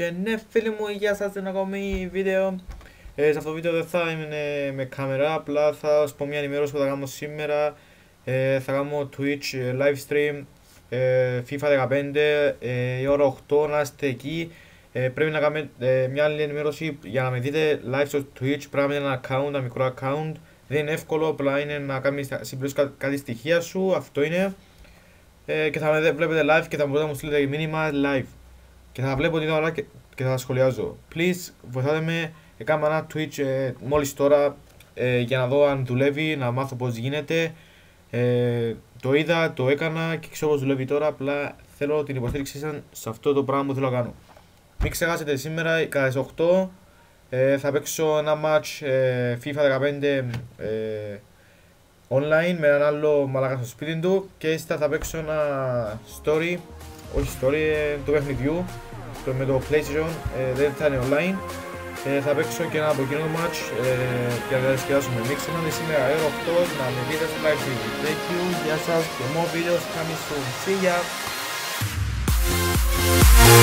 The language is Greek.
Ναι φίλοι μου, γεια σας, ένα ακόμη βίντεο. Σε αυτό το βίντεο δεν θα είναι με κάμερα, απλά θα σας πω μια ενημέρωση που θα κάνω σήμερα. Θα κάνω Twitch live stream FIFA 15 η ώρα 8, να είστε εκεί. Πρέπει να κάνουμε μια άλλη ενημέρωση για να με δείτε live στο Twitch. Πρέπει να έχετε ένα account, ένα μικρό account. Δεν είναι εύκολο, απλά είναι να κάνεις συμπληρώσεις κάτι στοιχεία σου, αυτό είναι. Και θα με βλέπετε live και θα μπορείτε να μου στείλετε μήνυμα live. Και θα βλέπω την ώρα και θα σχολιάζω. Please, βοηθάτε με. Έκανα ένα Twitch μόλις τώρα για να δω αν δουλεύει, να μάθω πώς γίνεται. Το είδα, το έκανα και ξέρω πώς δουλεύει τώρα. Απλά θέλω την υποστήριξή σας σε αυτό το πράγμα που θέλω να κάνω. Μην ξεχάσετε, σήμερα κατά τις 8 θα παίξω ένα match FIFA 15 online με έναν άλλο μαλάκα στο σπίτι του. Και ύστερα θα παίξω ένα story, όχι story, το παιχνιδιού με το PlayStation, δεν θα είναι online. Θα παίξω και ένα από εκείνο το match για να διασκεδάσουμε. Μην ξεχνάτε σήμερα ώρα 8 να με δείτε στο live stream. Thank you, γεια σας και more videos coming soon. See ya!